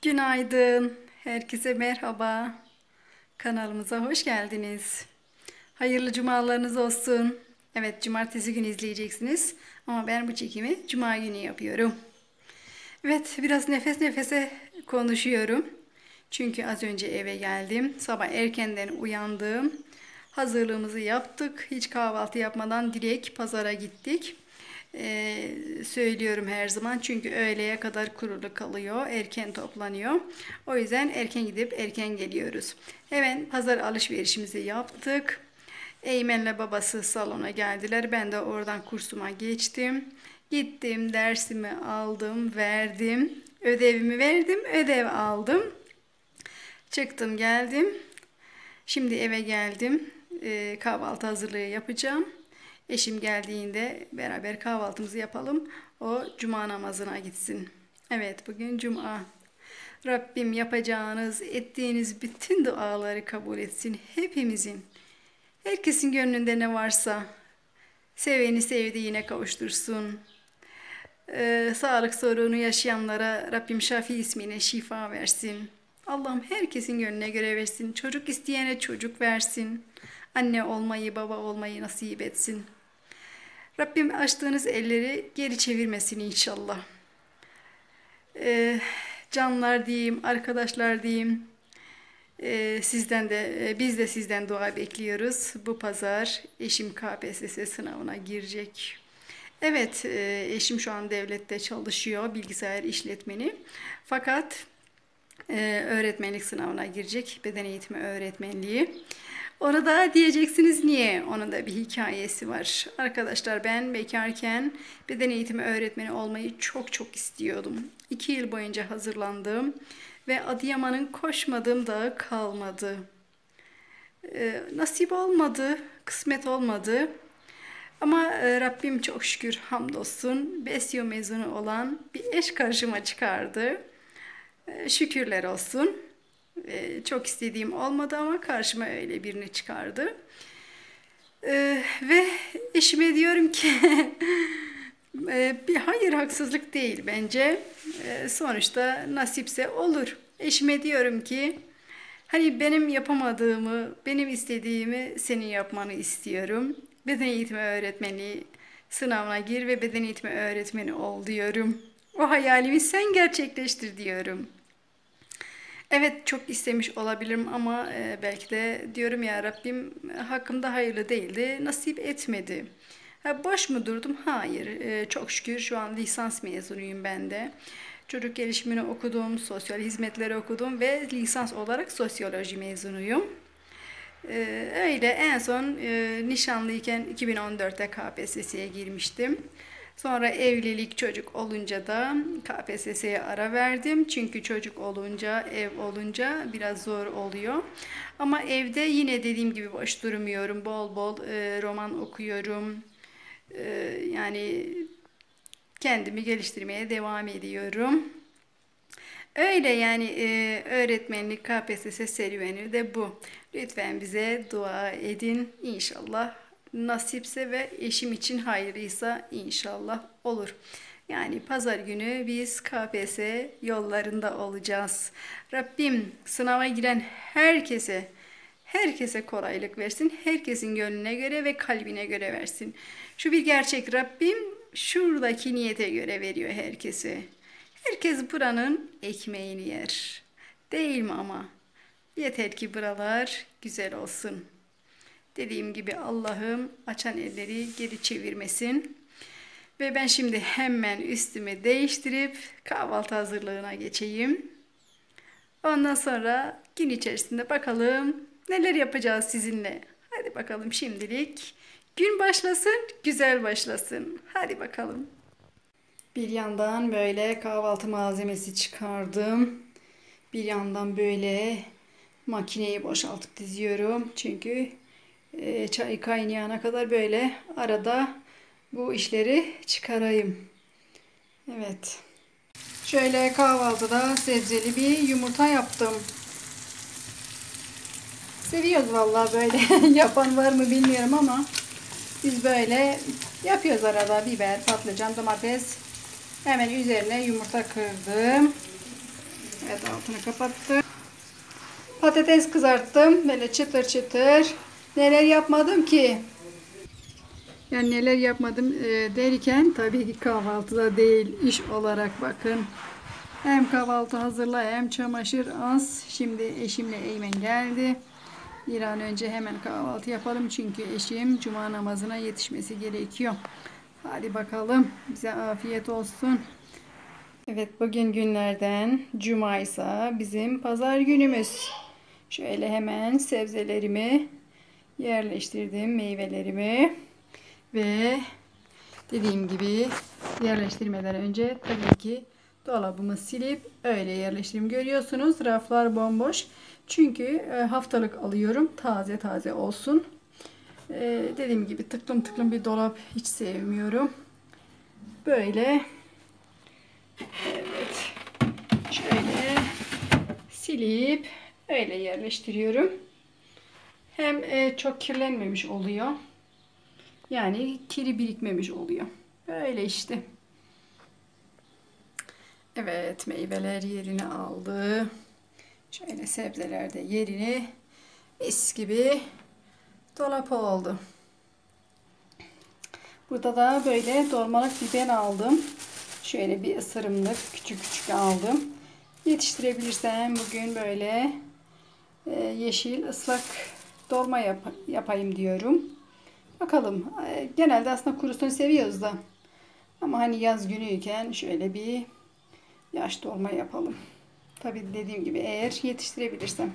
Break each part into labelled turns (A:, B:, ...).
A: Günaydın. Herkese merhaba. Kanalımıza hoş geldiniz. Hayırlı cumalarınız olsun. Evet, cumartesi günü izleyeceksiniz. Ama ben bu çekimi cuma günü yapıyorum. Evet, biraz nefes nefese konuşuyorum. Çünkü az önce eve geldim. Sabah erkenden uyandım. Hazırlığımızı yaptık. Hiç kahvaltı yapmadan direkt pazara gittik. Söylüyorum her zaman çünkü öğleye kadar kurulu kalıyor, erken toplanıyor. O yüzden erken gidip erken geliyoruz. Hemen pazar alışverişimizi yaptık. Eymen'le babası salona geldiler. Ben de oradan kursuma geçtim. Gittim, dersimi aldım, verdim. Ödevimi verdim, ödev aldım. Çıktım, geldim. Şimdi eve geldim. Kahvaltı hazırlığı yapacağım. Eşim geldiğinde beraber kahvaltımızı yapalım. O cuma namazına gitsin. Evet, bugün cuma. Rabbim yapacağınız, ettiğiniz bütün duaları kabul etsin. Hepimizin. Herkesin gönlünde ne varsa seveni sevdiğine kavuştursun. Sağlık sorunu yaşayanlara Rabbim Şafi ismine şifa versin. Allah'ım herkesin gönlüne göre versin. Çocuk isteyene çocuk versin. Anne olmayı, baba olmayı nasip etsin. Rabbim açtığınız elleri geri çevirmesin inşallah. Canlar diyeyim, arkadaşlar diyeyim. Sizden de biz de sizden dua bekliyoruz. Bu pazar eşim KPSS sınavına girecek. Evet, eşim şu an devlette çalışıyor, bilgisayar işletmeni. Fakat öğretmenlik sınavına girecek, beden eğitimi öğretmenliği. Onu da diyeceksiniz niye? Onun da bir hikayesi var. Arkadaşlar ben bekarken beden eğitimi öğretmeni olmayı çok istiyordum. 2 yıl boyunca hazırlandım ve Adıyaman'ın koşmadığım dağı kalmadı. Nasip olmadı, kısmet olmadı. Ama Rabbim çok şükür hamdolsun BESYO mezunu olan bir eş karşıma çıkardı. Şükürler olsun. Çok istediğim olmadı ama karşıma öyle birini çıkardı. Ve eşime diyorum ki hayır, haksızlık değil bence. Sonuçta nasipse olur. Eşime diyorum ki hani benim yapamadığımı, benim istediğimi senin yapmanı istiyorum. Beden eğitimi öğretmenliği sınavına gir ve beden eğitimi öğretmeni ol diyorum. O hayalimi sen gerçekleştir diyorum. Evet, çok istemiş olabilirim ama belki de diyorum ya Rabbim hakkımda hayırlı değildi, nasip etmedi. Boş mu durdum? Hayır. Çok şükür şu an lisans mezunuyum ben de. Çocuk gelişimini okudum, sosyal hizmetleri okudum ve lisans olarak sosyoloji mezunuyum. Öyle en son nişanlıyken 2014'te KPSS'ye girmiştim. Sonra evlilik, çocuk olunca da KPSS'ye ara verdim. Çünkü çocuk olunca, ev olunca biraz zor oluyor. Ama evde yine dediğim gibi boş durmuyorum. Bol bol roman okuyorum. Yani kendimi geliştirmeye devam ediyorum. Öyle yani öğretmenlik KPSS serüveni de bu. Lütfen bize dua edin. İnşallah nasipse ve eşim için hayırlıysa inşallah olur. Yani pazar günü biz KPSS yollarında olacağız. Rabbim sınava giren herkese kolaylık versin. Herkesin gönlüne göre ve kalbine göre versin. Şu bir gerçek, Rabbim şuradaki niyete göre veriyor herkese. Herkes buranın ekmeğini yer. Değil mi ama? Yeter ki buralar güzel olsun. Dediğim gibi Allah'ım açan elleri geri çevirmesin. Ve ben şimdi hemen üstümü değiştirip kahvaltı hazırlığına geçeyim. Ondan sonra gün içerisinde bakalım neler yapacağız sizinle. Hadi bakalım şimdilik. Gün başlasın, güzel başlasın. Hadi bakalım. Bir yandan böyle kahvaltı malzemesi çıkardım. Bir yandan böyle makineyi boşaltıp diziyorum. Çünkü çay kaynayana kadar böyle arada bu işleri çıkarayım. Evet. Şöyle kahvaltıda sebzeli bir yumurta yaptım. Seviyoruz vallahi böyle. Yapan var mı bilmiyorum ama biz böyle yapıyoruz arada. Biber, patlıcan, domates. Hemen üzerine yumurta kırdım. Evet, Evet, altını kapattım. Patates kızarttım. Böyle çıtır çıtır. Neler yapmadım ki? Yani neler yapmadım derken tabii ki kahvaltıda değil, iş olarak bakın. Hem kahvaltı hazırla hem çamaşır az. Şimdi eşimle Eymen geldi. Bir an önce hemen kahvaltı yapalım çünkü eşim cuma namazına yetişmesi gerekiyor. Hadi bakalım, bize afiyet olsun. Evet, bugün günlerden cuma ise bizim pazar günümüz. Şöyle hemen sebzelerimi yerleştirdim, meyvelerimi ve dediğim gibi yerleştirmeden önce tabii ki dolabımı silip öyle yerleştirdim. Görüyorsunuz raflar bomboş. Çünkü haftalık alıyorum. Taze taze olsun. Dediğim gibi tıklım tıklım bir dolap hiç sevmiyorum. Böyle evet. Şöyle silip öyle yerleştiriyorum. Hem çok kirlenmemiş oluyor. Yani kiri birikmemiş oluyor. Böyle işte. Evet, meyveler yerini aldı. Şöyle sebzeler de yerini, mis gibi dolap oldu. Burada da böyle dolmalık biber aldım. Şöyle bir ısırımlık küçük küçük aldım. Yetiştirebilirsem bugün böyle yeşil ıslak dolma yapayım diyorum. Bakalım. Genelde aslında kurusunu seviyoruz da. Ama hani yaz günüyken şöyle bir yaş dolma yapalım. Tabii dediğim gibi eğer yetiştirebilirsem.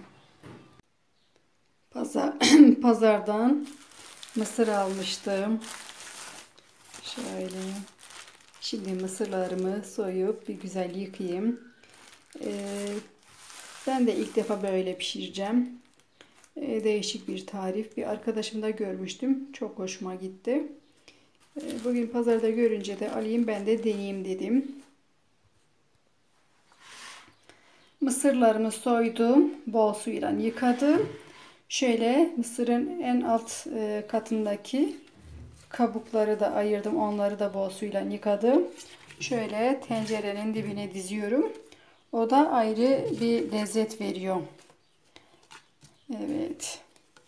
A: Pazardan mısır almıştım. Şöyle. Şimdi mısırlarımı soyup bir güzel yıkayayım. Ben de ilk defa böyle pişireceğim. Değişik bir tarif. Bir arkadaşımda görmüştüm. Çok hoşuma gitti. Bugün pazarda görünce de alayım ben de deneyeyim dedim. Mısırlarımı soydum. Bol suyla yıkadım. Şöyle mısırın en alt katındaki kabukları da ayırdım. Onları da bol suyla yıkadım. Şöyle tencerenin dibine diziyorum. O da ayrı bir lezzet veriyor. Evet.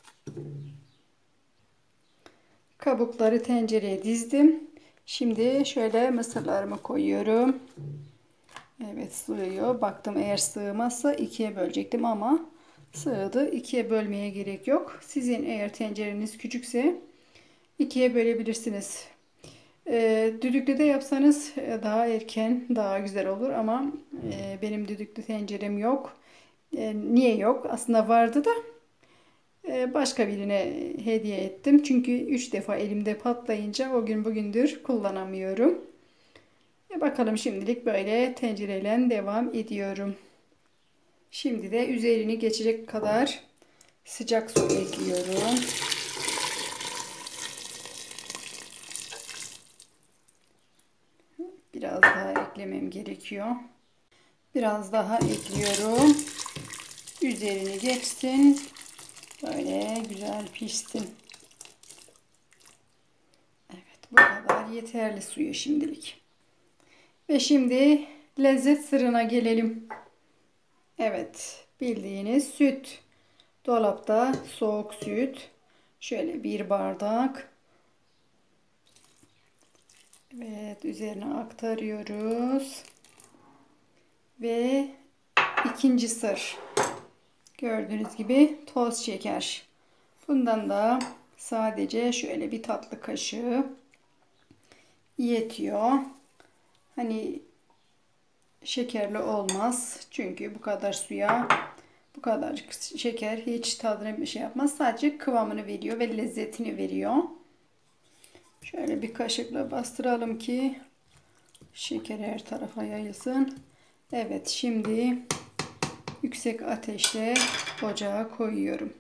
A: Kabukları tencereye dizdim. Şimdi şöyle mısırlarımı koyuyorum. Evet, sığıyor. Baktım eğer sığmazsa ikiye bölecektim ama sığdı. İkiye bölmeye gerek yok. Sizin eğer tencereniz küçükse ikiye bölebilirsiniz. Düdüklü de yapsanız daha erken daha güzel olur ama benim düdüklü tencerem yok. Niye yok? Aslında vardı da başka birine hediye ettim. Çünkü 3 defa elimde patlayınca o gün bugündür kullanamıyorum. Bakalım şimdilik böyle tencereyle devam ediyorum. Şimdi de üzerini geçecek kadar sıcak su ekliyorum. Biraz daha eklemem gerekiyor. Biraz daha ekliyorum. Üzerini geçsin. Böyle güzel pişsin. Evet, bu kadar yeterli suyu şimdilik. Ve şimdi lezzet sırrına gelelim. Evet, bildiğiniz süt. Dolapta soğuk süt. Şöyle bir bardak. Evet, üzerine aktarıyoruz. Ve ikinci sır. Gördüğünüz gibi toz şeker. Bundan da sadece şöyle bir tatlı kaşığı yetiyor. Hani şekerli olmaz. Çünkü bu kadar suya bu kadar şeker hiç tadına bir şey yapmaz. Sadece kıvamını veriyor ve lezzetini veriyor. Şöyle bir kaşıkla bastıralım ki şeker her tarafa yayılsın. Evet, şimdi yüksek ateşte ocağa koyuyorum.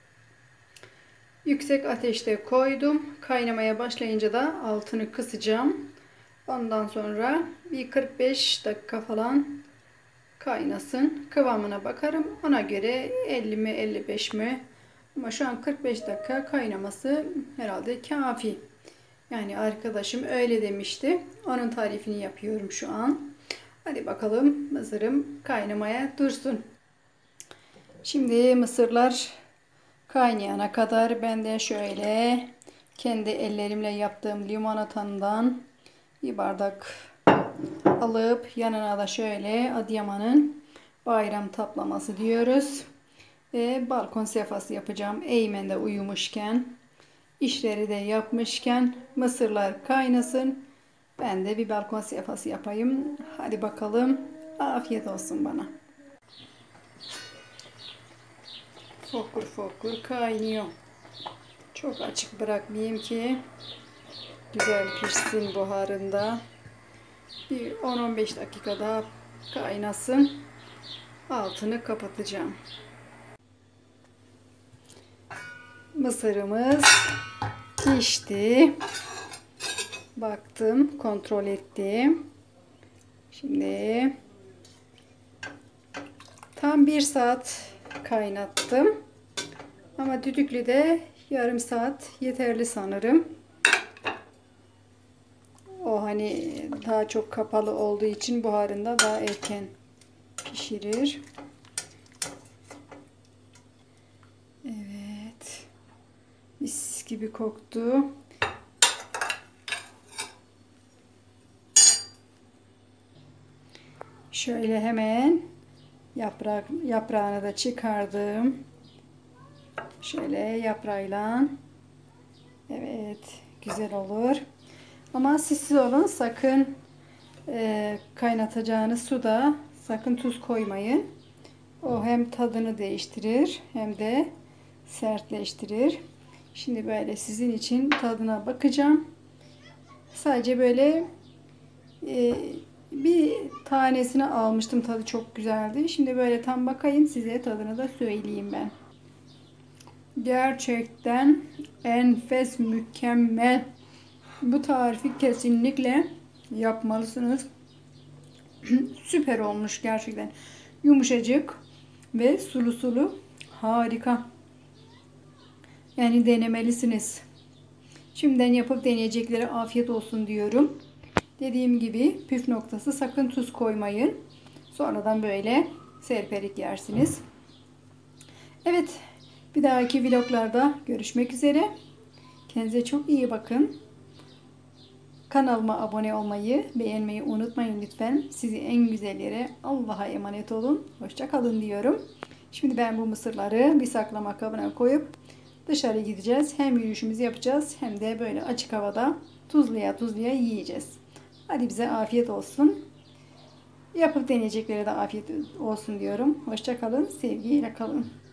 A: Yüksek ateşte koydum. Kaynamaya başlayınca da altını kısacağım. Ondan sonra bir 45 dakika falan kaynasın. Kıvamına bakarım. Ona göre 50 mi 55 mi? Ama şu an 45 dakika kaynaması herhalde kafi. Yani arkadaşım öyle demişti. Onun tarifini yapıyorum şu an. Hadi bakalım, mısırım kaynamaya dursun. Şimdi mısırlar kaynayana kadar ben de şöyle kendi ellerimle yaptığım limonatamdan bir bardak alıp yanına da şöyle Adıyaman'ın bayram taplaması diyoruz. Ve balkon sefası yapacağım. Eymen de uyumuşken, işleri de yapmışken mısırlar kaynasın. Ben de bir balkon sefası yapayım. Hadi bakalım. Afiyet olsun bana. Fokur fokur kaynıyor. Çok açık bırakmayayım ki güzel pişsin buharında. Bir 10-15 dakika daha kaynasın. Altını kapatacağım. Mısırımız pişti. Baktım, kontrol ettim. Şimdi tam 1 saat kaynattım. Ama düdüklüde yarım saat yeterli sanırım. O hani daha çok kapalı olduğu için buharında daha erken pişirir. Evet. Mis gibi koktu. Şöyle hemen yaprağını da çıkardım. Şöyle yaprağıyla. Evet, güzel olur. Ama sessiz olun, sakın kaynatacağınız suda sakın tuz koymayın. O hem tadını değiştirir hem de sertleştirir. Şimdi böyle sizin için tadına bakacağım. Sadece böyle bir tanesini almıştım. Tadı çok güzeldi. Şimdi böyle tam bakayım, size tadını da söyleyeyim ben. Gerçekten enfes, mükemmel. Bu tarifi kesinlikle yapmalısınız. Süper olmuş gerçekten. Yumuşacık ve sulu sulu. Harika. Yani denemelisiniz. Şimdiden yapıp deneyeceklere afiyet olsun diyorum. Dediğim gibi püf noktası, sakın tuz koymayın. Sonradan böyle serperik yersiniz. Evet, bir dahaki vloglarda görüşmek üzere. Kendinize çok iyi bakın. Kanalıma abone olmayı, beğenmeyi unutmayın lütfen. Sizi en güzel yere, Allah'a emanet olun. Hoşça kalın diyorum. Şimdi ben bu mısırları bir saklama kabına koyup dışarı gideceğiz. Hem yürüyüşümüzü yapacağız hem de böyle açık havada tuzluya tuzluya yiyeceğiz. Hadi bize afiyet olsun. Yapıp deneyeceklere de afiyet olsun diyorum. Hoşça kalın, sevgiyle kalın.